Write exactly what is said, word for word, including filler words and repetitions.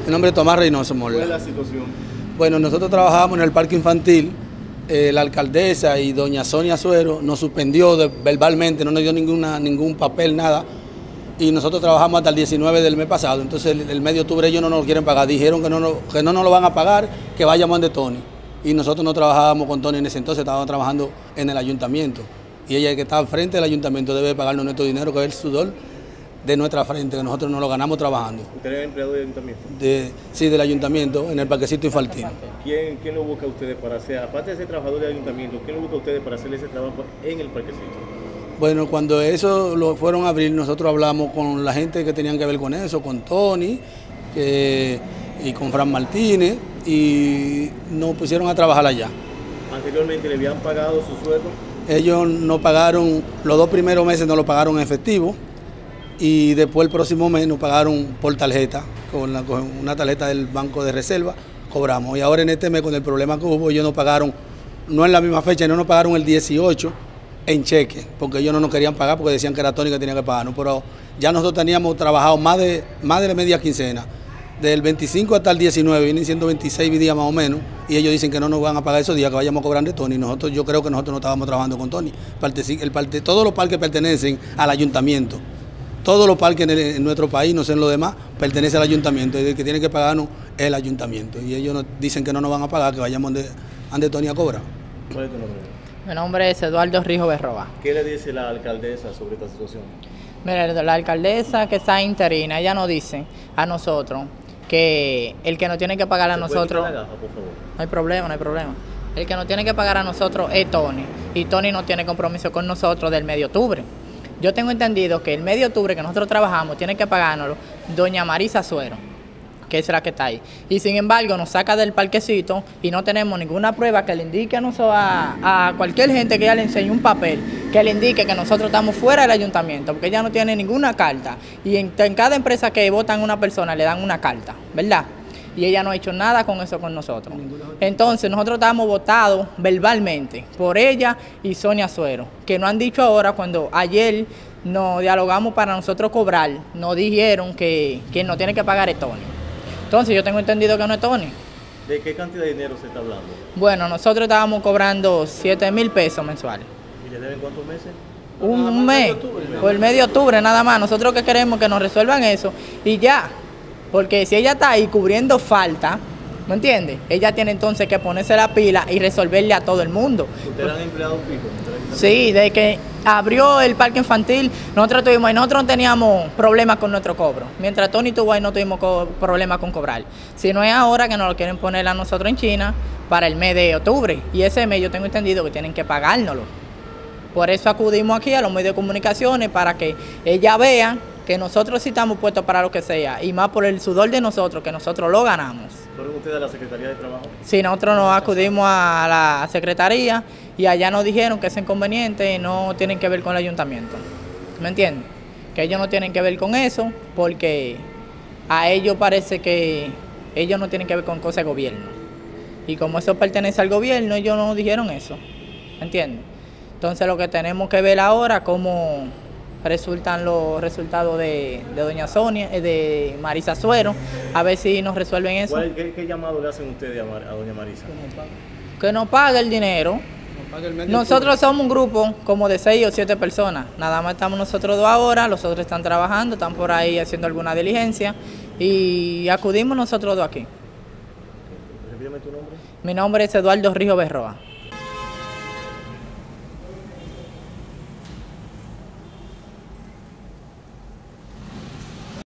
Mi nombre es Tomás Reynoso Morla. ¿Cuál es la situación? Bueno, nosotros trabajábamos en el parque infantil. Eh, la alcaldesa y doña Sonia Suero nos suspendió de, verbalmente, no nos dio ninguna, ningún papel, nada. Y nosotros trabajamos hasta el diecinueve del mes pasado. Entonces el, el mes de octubre ellos no nos quieren pagar. Dijeron que no, no, que no nos lo van a pagar, que vayamos de Tony. Y nosotros no trabajábamos con Tony en ese entonces, estábamos trabajando en el ayuntamiento. Y ella, que está al frente del ayuntamiento, debe pagarnos nuestro dinero, que es el sudor de nuestra frente, que nosotros nos lo ganamos trabajando. ¿Usted es empleado del ayuntamiento? De, sí, del ayuntamiento, en el parquecito infantil. ¿Quién, ¿Quién lo busca a ustedes para hacer, aparte de ser trabajador del ayuntamiento, quién lo busca a ustedes para hacer ese trabajo en el parquecito? Bueno, cuando eso lo fueron a abrir, nosotros hablamos con la gente que tenían que ver con eso, con Tony que, y con Fran Martínez, y nos pusieron a trabajar allá. ¿Anteriormente le habían pagado su sueldo? Ellos nos pagaron, los dos primeros meses nos lo pagaron en efectivo, y después el próximo mes nos pagaron por tarjeta, con, la, con una tarjeta del Banco de Reserva, cobramos. Y ahora en este mes, con el problema que hubo, ellos nos pagaron, no en la misma fecha, no nos pagaron el dieciocho en cheque, porque ellos no nos querían pagar porque decían que era Tony que tenía que pagarnos, pero ya nosotros teníamos trabajado más de, más de la media quincena, del veinticinco hasta el diecinueve, vienen siendo veintiséis días más o menos, y ellos dicen que no nos van a pagar esos días que vayamos a cobrar de Tony. Nosotros, yo creo que nosotros no estábamos trabajando con Tony. Parte, el parte, todos los parques pertenecen al ayuntamiento. Todos los parques en, el, en nuestro país, no sé en lo demás, pertenecen al ayuntamiento. Y el que tiene que pagarnos es el ayuntamiento. Y ellos nos dicen que no nos van a pagar, que vayamos de, de Tony a cobrar. ¿Cuál es tu nombre? Mi nombre es Eduardo Rijo Berroa. ¿Qué le dice la alcaldesa sobre esta situación? Mira, la alcaldesa que está interina, ella nos dice a nosotros que el que nos tiene que pagar a nosotros... La gafa, por favor? No hay problema, no hay problema. El que nos tiene que pagar a nosotros es Tony. Y Tony no tiene compromiso con nosotros del mes de octubre. Yo tengo entendido que el mes de octubre que nosotros trabajamos tiene que pagárnoslo doña Marisa Suero, que es la que está ahí. Y sin embargo nos saca del parquecito y no tenemos ninguna prueba que le indique a, nosotros, a, a cualquier gente que ella le enseñe un papel que le indique que nosotros estamos fuera del ayuntamiento, porque ella no tiene ninguna carta. Y en, en cada empresa que votan una persona le dan una carta, ¿verdad? Y ella no ha hecho nada con eso con nosotros. Entonces nosotros estamos votados verbalmente por ella y Sonia Suero, que nos han dicho ahora, cuando ayer nos dialogamos para nosotros cobrar, nos dijeron que quien no tiene que pagar es Tony. Entonces yo tengo entendido que no es Tony. ¿De qué cantidad de dinero se está hablando? Bueno, nosotros estábamos cobrando siete mil pesos mensuales. ¿Y le deben cuántos meses? Un, un mes, por el mes de octubre nada más. Nosotros que queremos que nos resuelvan eso y ya. Porque si ella está ahí cubriendo falta, ¿me entiendes? Ella tiene entonces que ponerse la pila y resolverle a todo el mundo. ¿Ustedes eran empleados fijos? Sí, desde que abrió el parque infantil, nosotros tuvimos ahí, nosotros no teníamos problemas con nuestro cobro. Mientras Tony estuvo ahí, no tuvimos problemas con cobrar. Si no es ahora que nos lo quieren poner a nosotros en China para el mes de octubre. Y ese mes yo tengo entendido que tienen que pagárnoslo. Por eso acudimos aquí a los medios de comunicaciones para que ella vea que nosotros sí estamos puestos para lo que sea, y más por el sudor de nosotros, que nosotros lo ganamos. ¿Fueron ustedes a la Secretaría de Trabajo? Sí, nosotros nos acudimos a la Secretaría y allá nos dijeron que es inconveniente y no tienen que ver con el ayuntamiento. ¿Me entiendes? Que ellos no tienen que ver con eso, porque a ellos parece que ellos no tienen que ver con cosas de gobierno. Y como eso pertenece al gobierno, ellos no dijeron eso. ¿Me entiendes? Entonces lo que tenemos que ver ahora, cómo resultan los resultados de, de doña Sonia, de Marisa Suero, a ver si nos resuelven eso. ¿Qué, qué llamado le hacen ustedes a, Mar, a doña Marisa? Que nos pague el dinero. Nosotros somos un grupo como de seis o siete personas, nada más estamos nosotros dos ahora, los otros están trabajando, están por ahí haciendo alguna diligencia y acudimos nosotros dos aquí. Repíteme tu nombre. Mi nombre es Eduardo Rijo Berroa.